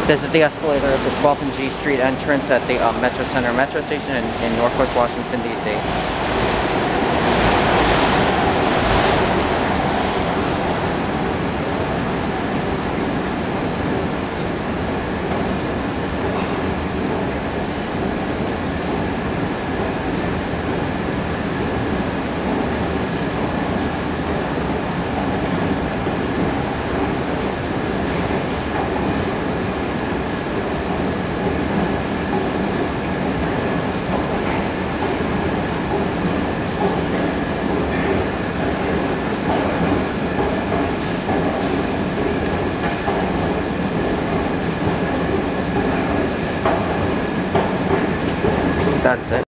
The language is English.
This is the escalator at the 12th and G Street entrance at the Metro Center Metro Station in Northwest Washington, D.C. That's it.